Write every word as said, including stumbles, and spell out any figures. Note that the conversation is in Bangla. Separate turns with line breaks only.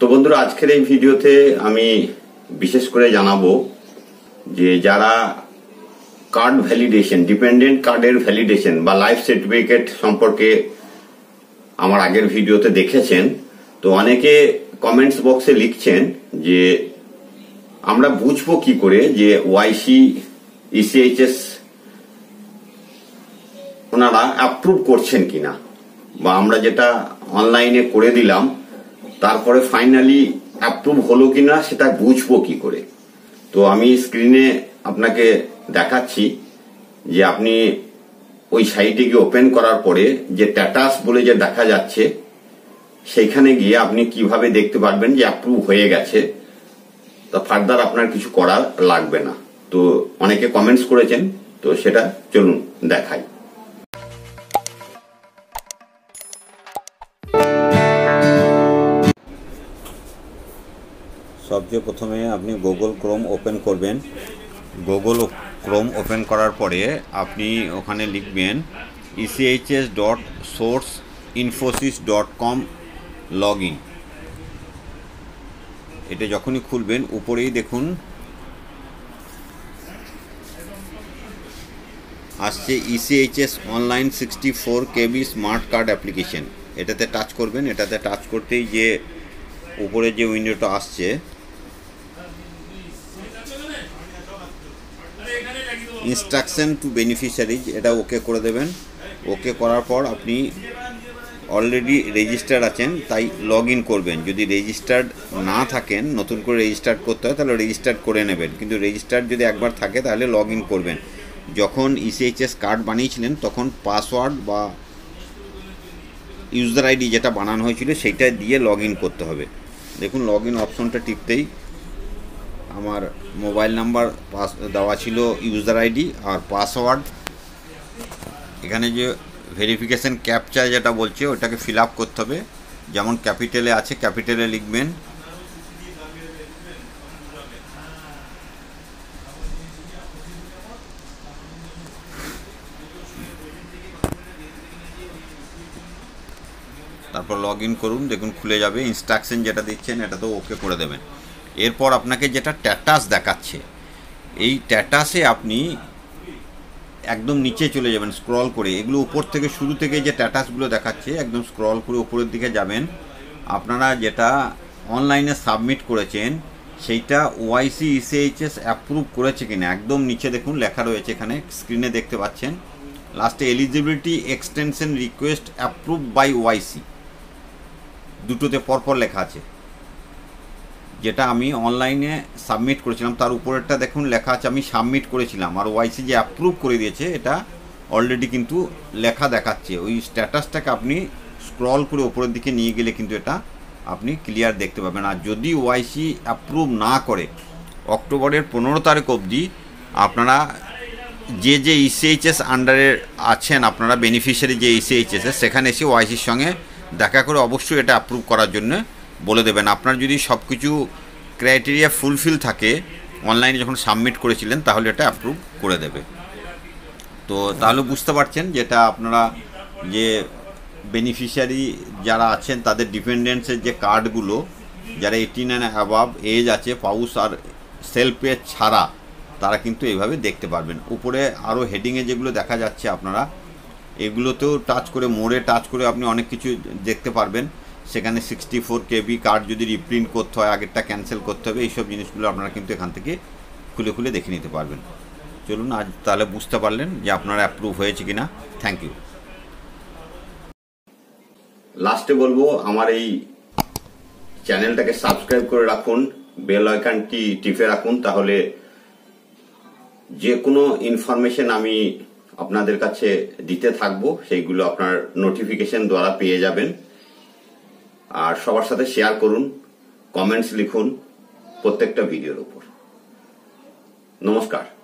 তো বন্ধুরা, আজকের এই ভিডিওতে আমি বিশেষ করে জানাবো যে যারা কার্ড ভ্যালিডেশন, ডিপেন্ডেন্ট কার্ডের ভ্যালিডেশন বা লাইফ সার্টিফিকেট সম্পর্কে আমার আগের ভিডিওতে দেখেছেন, তো অনেকে কমেন্টস বক্সে লিখছেন যে আমরা বুঝবো কি করে যে ওয়াইসি ইসিএইচএস ওনারা অ্যাপ্রুভ করছেন কিনা, বা আমরা যেটা অনলাইনে করে দিলাম তারপরে ফাইনালি অ্যাপ্রুভ হলো কিনা সেটা বুঝবো কি করে। তো আমি স্ক্রিনে আপনাকে দেখাচ্ছি যে আপনি ওই সাইটে গিয়ে ওপেন করার পরে যে স্ট্যাটাস বলে যে দেখা যাচ্ছে সেইখানে গিয়ে আপনি কিভাবে দেখতে পারবেন যে অ্যাপ্রুভ হয়ে গেছে। তো ফার্দার আপনার কিছু করার লাগবে না। তো অনেকে কমেন্টস করেছেন, তো সেটা চলুন দেখাই। সবচেয়ে প্রথমে আপনি গুগল ক্রোম ওপেন করবেন। গুগল ক্রোম ওপেন করার পরে আপনি ওখানে লিখবেন ECHS dot source Infosys dot com log in. এটা যখনই খুলবেন উপরেই দেখুন আসছে ECHS online sixty four KB smart card application. এটাতে টাচ করবেন। এটাতে টাচ করতেই যে উপরে যে উইন্ডোটা আসছে ইনস্ট্রাকশন টু বেনিফিশিয়ারিজ, এটা ওকে করে দেবেন। ওকে করার পর আপনি অলরেডি রেজিস্টার্ড আছেন তাই লগ ইন করবেন। যদি রেজিস্টার্ড না থাকেন, নতুন করে রেজিস্টার্ড করতে হয় তাহলে রেজিস্টার্ড করে নেবেন, কিন্তু রেজিস্টার্ড যদি একবার থাকে তাহলে লগ ইন করবেন। যখন ইসিএইচএস কার্ড বানিয়েছিলেন তখন পাসওয়ার্ড বা ইউজার আইডি যেটা বানানো হয়েছিল সেইটা দিয়ে লগ ইন করতে হবে। দেখুন লগ ইন অপশনটা টিপতেই আমার মোবাইল নাম্বার পাস দেওয়া ছিল, ইউজার আইডি আর পাসওয়ার্ড। এখানে যে ভেরিফিকেশন ক্যাপচা যেটা বলছে ওটাকে ফিল আপ করতে হবে। যেমন ক্যাপিটালে আছে ক্যাপিটালে লিখবেন, তারপর লগ ইন করুন। দেখুন খুলে যাবে। ইনস্ট্রাকশন যেটা দিচ্ছেন এটা তো ওকে করে দেবেন। এরপর আপনাকে যেটা স্ট্যাটাস দেখাচ্ছে, এই স্ট্যাটাসে আপনি একদম নিচে চলে যাবেন স্ক্রল করে। এগুলো উপর থেকে শুরু থেকে যে স্ট্যাটাসগুলো দেখাচ্ছে একদম স্ক্রল করে উপরের দিকে যাবেন। আপনারা যেটা অনলাইনে সাবমিট করেছেন সেইটা ওয়াইসি ইসিএইচএস অ্যাপ্রুভ করেছে কিনা একদম নিচে দেখুন লেখা রয়েছে, এখানে স্ক্রিনে দেখতে পাচ্ছেন। লাস্টে eligibility extension request approve by YC দুটোতে পরপর লেখা আছে। যেটা আমি অনলাইনে সাবমিট করেছিলাম তার উপরেরটা দেখুন লেখা আছে আমি সাবমিট করেছিলাম, আর ওয়াইসি যে অ্যাপ্রুভ করে দিয়েছে এটা অলরেডি কিন্তু লেখা দেখাচ্ছে। ওই স্ট্যাটাসটাকে আপনি স্ক্রল করে উপরের দিকে নিয়ে গেলে কিন্তু এটা আপনি ক্লিয়ার দেখতে পাবেন। আর যদি ওয়াইসি অ্যাপ্রুভ না করে অক্টোবরের পনেরো তারিখ অবধি আপনারা যে যে ইসিএইচএস আন্ডারে আছেন, আপনারা বেনিফিশিয়ারি যে ইসিএইচএস সেখানে এসে ওয়াইসির সঙ্গে দেখা করে অবশ্যই এটা অ্যাপ্রুভ করার জন্য বলে দেবেন। আপনার যদি সব কিছু ক্রাইটেরিয়া ফুলফিল থাকে অনলাইনে যখন সাবমিট করেছিলেন তাহলে এটা অ্যাপ্রুভ করে দেবে। তো তাহলে বুঝতে পারছেন যেটা আপনারা যে বেনিফিশিয়ারি যারা আছেন তাদের ডিপেন্ডেন্টসের যে কার্ডগুলো যারা এইটিন অ্যান্ড অ্যাবাভ এজ আছে, পাউস আর সেলফ এজ ছাড়া, তারা কিন্তু এইভাবে দেখতে পারবেন। উপরে আরও হেডিংয়ে যেগুলো দেখা যাচ্ছে আপনারা এগুলোতেও টাচ করে, মোড়ে টাচ করে আপনি অনেক কিছু দেখতে পারবেন। সেখানে সিক্সটি ফোর কেবি কার্ড যদি রিপ্রিন্ট করতে হয়, আগেরটা ক্যান্সেল করতে হবে, এইসব জিনিসগুলো আপনারা কিন্তু এখান থেকে খুলে খুলে দেখে নিতে পারবেন। চলুন আজ তাহলে বুঝতে পারলেন যে আপনারা অ্যাপ্রুভ হয়েছে কিনা। Thank you. লাস্টে বলবো আমার এই চ্যানেলটাকে সাবস্ক্রাইব করে রাখুন, বেল আইকনটি টিপে রাখুন, তাহলে যে কোনো ইনফরমেশন আমি আপনাদের কাছে দিতে থাকবো সেইগুলো আপনার নোটিফিকেশন দ্বারা পেয়ে যাবেন। আর সবার সাথে শেয়ার করুন, কমেন্টস লিখুন প্রত্যেকটা ভিডিওর উপর। নমস্কার।